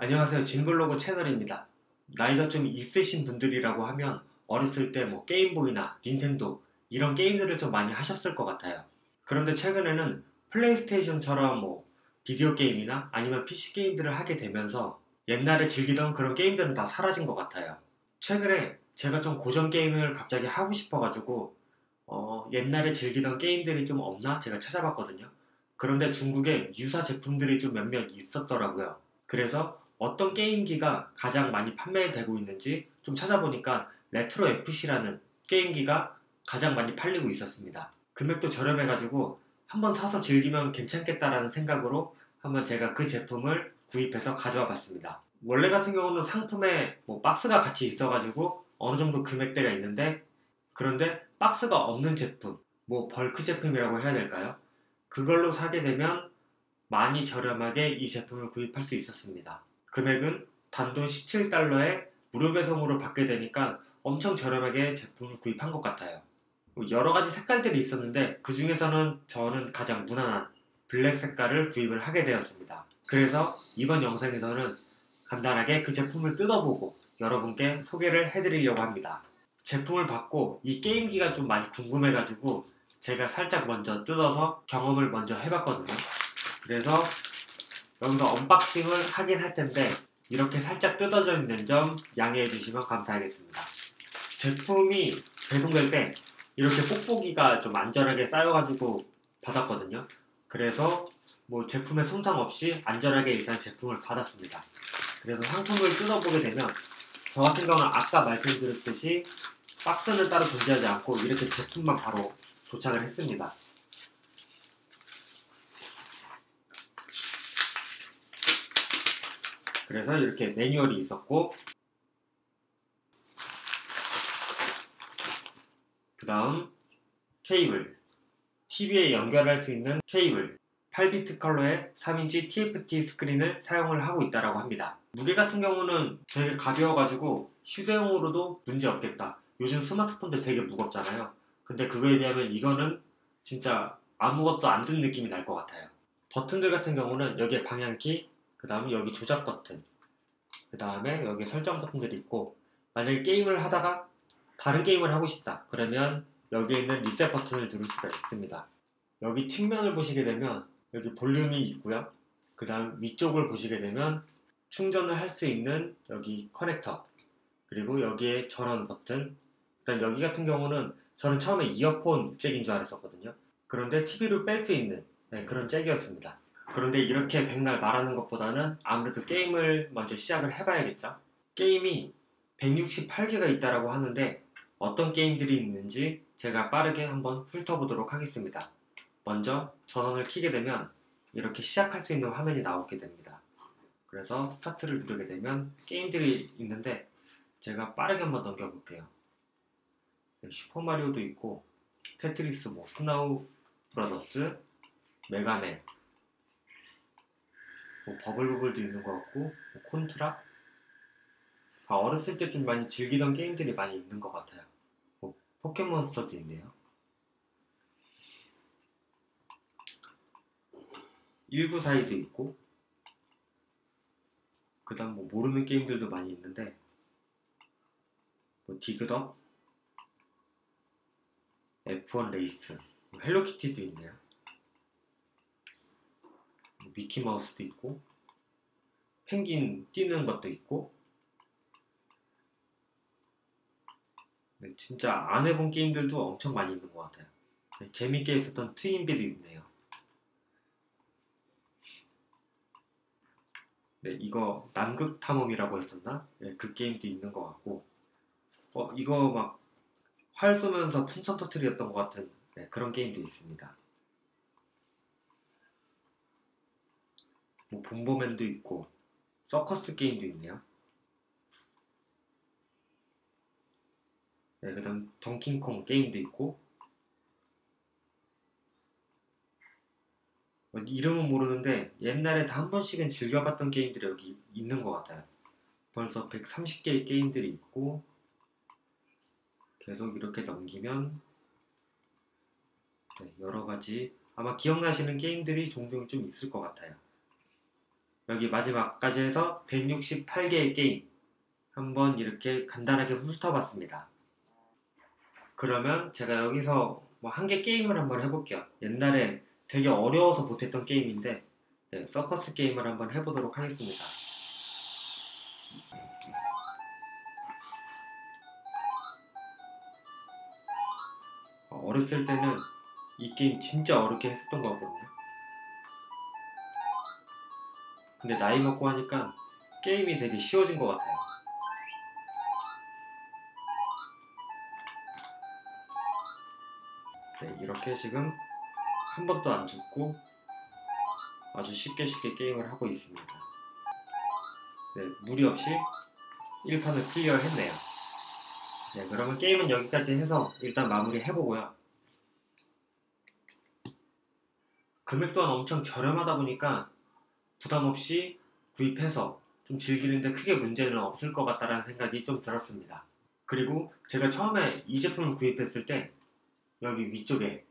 안녕하세요. 진블로그 채널입니다. 나이가 좀 있으신 분들이라고 하면 어렸을 때 뭐 게임보이나 닌텐도 이런 게임들을 좀 많이 하셨을 것 같아요. 그런데 최근에는 플레이스테이션처럼 뭐 비디오 게임이나 아니면 PC 게임들을 하게 되면서 옛날에 즐기던 그런 게임들은 다 사라진 것 같아요. 최근에 제가 좀 고전 게임을 갑자기 하고 싶어가지고 옛날에 즐기던 게임들이 좀 없나 제가 찾아봤거든요. 그런데 중국에 유사 제품들이 좀 몇몇 있었더라고요. 그래서 어떤 게임기가 가장 많이 판매되고 있는지 좀 찾아보니까 레트로 FC라는 게임기가 가장 많이 팔리고 있었습니다. 금액도 저렴해가지고 한번 사서 즐기면 괜찮겠다라는 생각으로 한번 제가 그 제품을 구입해서 가져와 봤습니다. 원래 같은 경우는 상품에 뭐 박스가 같이 있어가지고 어느 정도 금액대가 있는데, 그런데 박스가 없는 제품, 뭐 벌크 제품이라고 해야 될까요? 그걸로 사게 되면 많이 저렴하게 이 제품을 구입할 수 있었습니다. 금액은 단돈 17달러에 무료 배송으로 받게 되니까 엄청 저렴하게 제품을 구입한 것 같아요. 여러 가지 색깔들이 있었는데 그 중에서는 저는 가장 무난한 블랙 색깔을 구입을 하게 되었습니다. 그래서 이번 영상에서는 간단하게 그 제품을 뜯어보고 여러분께 소개를 해드리려고 합니다. 제품을 받고 이 게임기가 좀 많이 궁금해가지고 제가 살짝 먼저 뜯어서 경험을 먼저 해봤거든요. 그래서 여기서 언박싱을 하긴 할 텐데 이렇게 살짝 뜯어져 있는 점 양해해 주시면 감사하겠습니다. 제품이 배송될 때 이렇게 뽁뽁이가 좀 안전하게 쌓여가지고 받았거든요. 그래서 뭐 제품에 손상 없이 안전하게 일단 제품을 받았습니다. 그래서 상품을 뜯어보게 되면 저 같은 경우는 아까 말씀드렸듯이 박스는 따로 존재하지 않고 이렇게 제품만 바로 도착을 했습니다. 그래서 이렇게 매뉴얼이 있었고, 그 다음 케이블, TV에 연결할 수 있는 케이블, 8비트 컬러의 3인치 TFT 스크린을 사용을 하고 있다고 합니다. 무게 같은 경우는 되게 가벼워가지고 휴대용으로도 문제 없겠다. 요즘 스마트폰들 되게 무겁잖아요. 근데 그거에 비하면 이거는 진짜 아무것도 안 든 느낌이 날 것 같아요. 버튼들 같은 경우는 여기에 방향키, 그 다음에 여기 조작 버튼, 그 다음에 여기 설정 버튼들이 있고, 만약에 게임을 하다가 다른 게임을 하고 싶다 그러면 여기에 있는 리셋 버튼을 누를 수가 있습니다. 여기 측면을 보시게 되면 여기 볼륨이 있고요. 그 다음 위쪽을 보시게 되면 충전을 할 수 있는 여기 커넥터, 그리고 여기에 전원 버튼, 그다음 여기 같은 경우는 저는 처음에 이어폰 잭인 줄 알았었거든요. 그런데 TV를 뺄 수 있는 그런 잭이었습니다. 그런데 이렇게 백날 말하는 것보다는 아무래도 게임을 먼저 시작을 해봐야겠죠. 게임이 168개가 있다고 하는데 어떤 게임들이 있는지 제가 빠르게 한번 훑어보도록 하겠습니다. 먼저 전원을 켜게 되면 이렇게 시작할 수 있는 화면이 나오게 됩니다. 그래서 스타트를 누르게 되면 게임들이 있는데 제가 빠르게 한번 넘겨볼게요. 슈퍼마리오도 있고 테트리스, 뭐 스나우 브라더스, 메가맨, 뭐 버블버블도 있는 것 같고, 뭐 콘트라, 다 어렸을 때 좀 많이 즐기던 게임들이 많이 있는 것 같아요. 뭐 포켓몬스터도 있네요. 1942도 있고, 그 다음 뭐 모르는 게임들도 많이 있는데, 뭐 디그덕, F1 레이스, 뭐 헬로키티도 있네요. 뭐 미키마우스도 있고, 펭귄 뛰는 것도 있고, 진짜 안 해본 게임들도 엄청 많이 있는 것 같아요. 재밌게 했었던 트윈비도 있네요. 네, 이거 남극 탐험이라고 했었나? 네, 그 게임도 있는 것 같고, 이거 막 활 쏘면서 풍선 터트렸던 것 같은 그런 게임도 있습니다. 뭐 bomberman도 있고 서커스 게임도 있네요. 네, 그다음 덩킹콩 게임도 있고, 이름은 모르는데 옛날에 다 한 번씩은 즐겨봤던 게임들이 여기 있는 것 같아요. 벌써 130개의 게임들이 있고, 계속 이렇게 넘기면 여러 가지 아마 기억나시는 게임들이 종종 좀 있을 것 같아요. 여기 마지막까지 해서 168개의 게임 한번 이렇게 간단하게 훑어봤습니다. 그러면 제가 여기서 뭐 한 개 게임을 한번 해볼게요. 옛날에 되게 어려워서 못했던 게임인데 서커스 게임을 한번 해보도록 하겠습니다. 어렸을 때는 이 게임 진짜 어렵게 했었던 거거든요. 근데 나이 먹고 하니까 게임이 되게 쉬워진 것 같아요. 네, 이렇게 지금 한 번도 안 죽고 아주 쉽게 게임을 하고 있습니다. 네, 무리 없이 1판을 클리어 했네요. 네, 그러면 게임은 여기까지 해서 일단 마무리 해보고요. 금액 또한 엄청 저렴하다 보니까 부담없이 구입해서 좀 즐기는데 크게 문제는 없을 것 같다는 생각이 좀 들었습니다. 그리고 제가 처음에 이 제품을 구입했을 때 여기 위쪽에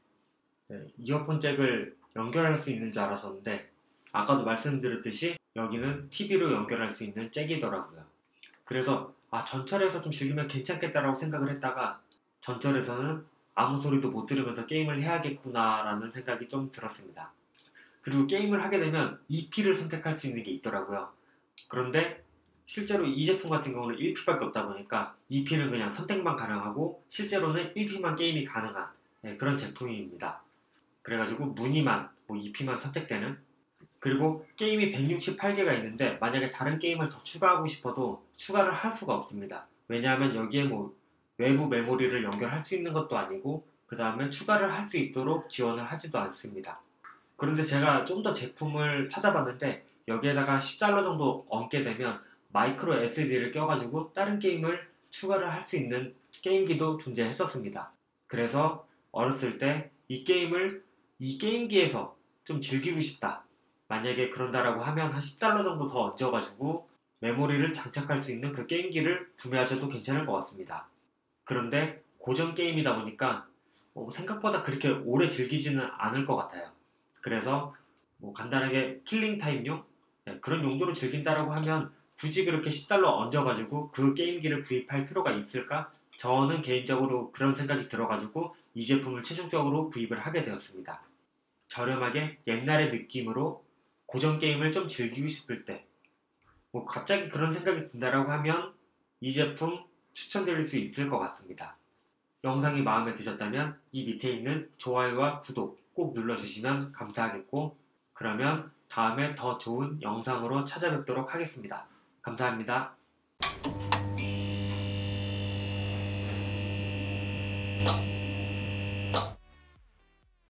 이어폰 잭을 연결할 수 있는 줄 알았었는데 아까도 말씀드렸듯이 여기는 TV로 연결할 수 있는 잭이더라고요. 그래서 전철에서 좀 즐기면 괜찮겠다라고 생각을 했다가 전철에서는 아무 소리도 못 들으면서 게임을 해야겠구나 라는 생각이 좀 들었습니다. 그리고 게임을 하게 되면 EP를 선택할 수 있는 게 있더라고요. 그런데 실제로 이 제품 같은 경우는 1P밖에 없다 보니까 EP는 그냥 선택만 가능하고 실제로는 1P만 게임이 가능한 그런 제품입니다. 그래가지고 무늬만 EP만 선택되는, 그리고 게임이 168개가 있는데 만약에 다른 게임을 더 추가하고 싶어도 추가를 할 수가 없습니다. 왜냐하면 여기에 외부 메모리를 연결할 수 있는 것도 아니고 그 다음에 추가를 할 수 있도록 지원을 하지도 않습니다. 그런데 제가 좀 더 제품을 찾아봤는데 여기에다가 $10 정도 얹게 되면 마이크로 SD를 껴가지고 다른 게임을 추가를 할 수 있는 게임기도 존재했었습니다. 그래서 어렸을 때 이 게임을 이 게임기에서 좀 즐기고 싶다, 만약에 그런다라고 하면 한 $10 정도 더 얹어가지고 메모리를 장착할 수 있는 그 게임기를 구매하셔도 괜찮을 것 같습니다. 그런데 고전 게임이다 보니까 생각보다 그렇게 오래 즐기지는 않을 것 같아요. 그래서 간단하게 킬링 타임용 그런 용도로 즐긴다라고 하면 굳이 그렇게 $10 얹어가지고 그 게임기를 구입할 필요가 있을까? 저는 개인적으로 그런 생각이 들어가지고 이 제품을 최종적으로 구입을 하게 되었습니다. 저렴하게 옛날의 느낌으로 고전 게임을 좀 즐기고 싶을 때 갑자기 그런 생각이 든다라고 하면 이 제품 추천드릴 수 있을 것 같습니다. 영상이 마음에 드셨다면 이 밑에 있는 좋아요와 구독 꼭 눌러주시면 감사하겠고, 그러면 다음에 더 좋은 영상으로 찾아뵙도록 하겠습니다. 감사합니다.